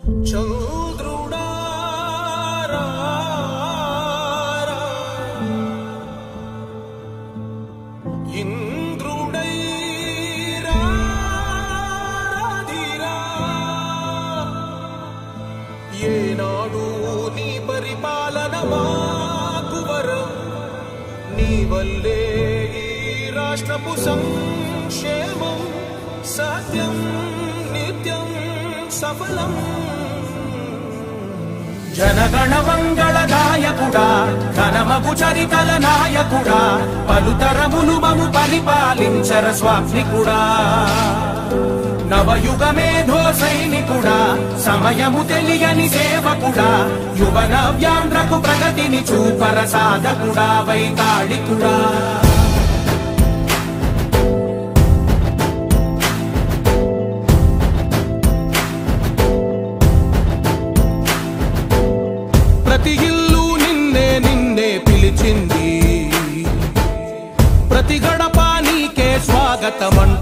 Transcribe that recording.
చంద్రుడా ఇంద్రుడై రాధిరా ఏనాడు నీ పరిపాలన మాకు వరం నీ వల్లే ఈ రాష్ట్రపు సంక్షేమం సత్యం నిత్యం సఫలం జనగణ మంగళ గాయకుడా ఘనమగు చరితల నాయకుడా పలుతరములు మము పరిపాలించర స్వామికుడా నవయుగ మేధో సైనికుడా సమయము తెలియని సేవకుడా యువ నవ్యాంధ్రకు ప్రగతిని చూపర సాధకుడా వైతాళికుడా ప్రతి ఇల్లు నిన్నే నిన్నే పిలిచింది ప్రతి గడప నీకే స్వాగతమన్